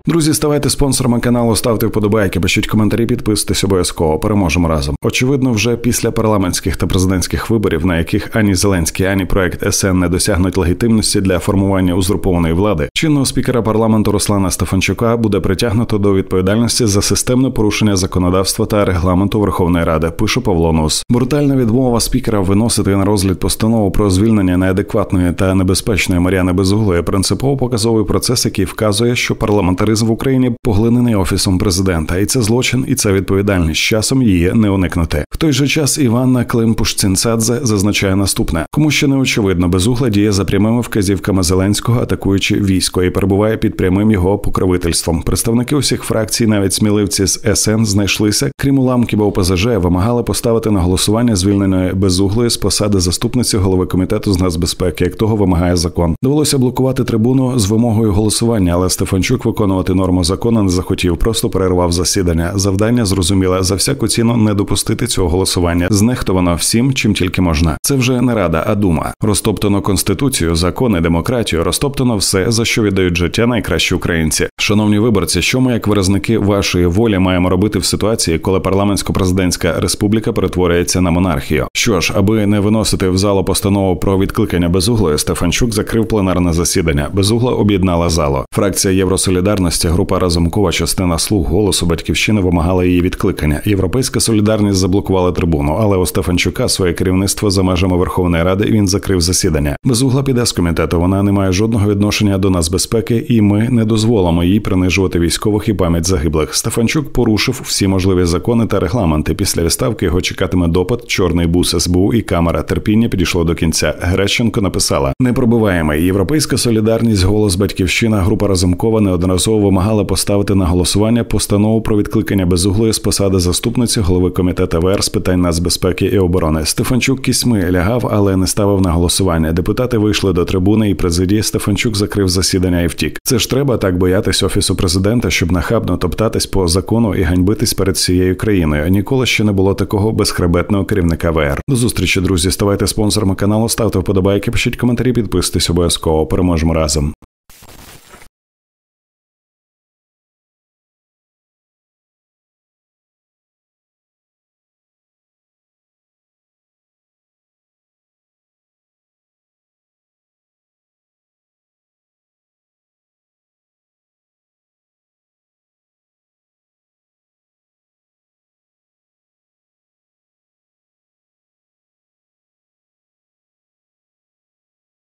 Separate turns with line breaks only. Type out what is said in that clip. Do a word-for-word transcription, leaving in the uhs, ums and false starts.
Друзі, ставайте спонсорами каналу, ставте вподобайки, пишіть коментарі, підписуйтесь обов'язково. Переможемо разом. Очевидно, вже після парламентських та президентських виборів, на яких ані Зеленський, ані проект ес ен не досягнуть легітимності для формування узурпованої влади, чинного спікера парламенту Руслана Стефанчука буде притягнуто до відповідальності за системне порушення законодавства та регламенту Верховної Ради, пише Павло Нус. Брутальна відмова спікера виносити на розгляд постанову про звільнення неадекватної та небезпечної Мар'яни Безуглої принципово показовий процес, який вказує, що парламентаризм в Україні поглинений Офісом президента. І це злочин, і це відповідальність. Часом її не уникнути. В той же час Іванна Климпуш-Цинцадзе зазначає наступне. Кому ще не очевидно, Безугла діє за прямими вказівками Зеленського, атакуючи військо, і перебуває під прямим його покровительством. Представники усіх фракцій, навіть сміливці з ес ен, знайшлися. Крім уламків о пе зе же, вимагали поставити на голосування звільненої Безуглої з посади заступниці голови комітету з нацбезпеки, як того вимагає закон. Довелося блокувати трибуну з вимогою голосування, але Стефанчук виконувати норму закону не захотів, просто перервав засідання. Завдання зрозуміле: за всяку ціну не допустити цього голосування. Знехтовано всім, чим тільки можна. Це вже не рада, а дума. Розтоптано конституцію, закони, демократію, розтоптано все, за що віддають життя найкращі українці. Шановні виборці, що ми, як виразники вашої волі, маємо робити в ситуації, коли парламентсько-президентська республіка перетворюється на монархію? Що ж, аби не виносити в залу постанову про відкликання Безуглої, Стефанчук закрив пленарне засідання. Безугла об'єднала залу. Фракція Євросолідарності, група Разумкова, частина «Слуг», «Голосу», «Батьківщини» вимагала її відкликання. Європейська солідарність заблокувала трибуну, але у Стефанчука своє керівництво за межами Верховної Ради, він закрив засідання. Безугла піде з комітету, вона не має жодного відношення до нацбезпеки, і ми не дозволимо їй принижувати військових і пам'ять загиблих. Стефанчук порушив всі можливі закони та регламенти. Після відставки його чекатиме допит, чорний бус ес бе у і камера. Терпіння підійшло до кінця. Грещенко написала: «Непробиваємо. Європейська солідарність, «Голос», «Батьківщина», група Разумкова неодноразово вимагала поставити на голосування постанову про відкликання Безуглої з посади заступниці голови комітету ве ер з питань нацбезпеки і оборони. Стефанчук кісьми лягав, але не ставив на голосування. Депутати вийшли до трибуни і президії. Стефанчук закрив засідання і втік. Це ж треба так боятись Офісу президента, щоб нахабно топтатись по закону і ганьбитись перед всією країною. Ніколи ще не було такого безхребетного керівника ве ер. До зустрічі, друзі. Ставайте спонсорами каналу, ставте вподобайки, пишіть коментарі, підписуйтесь обов'язково. Переможемо разом.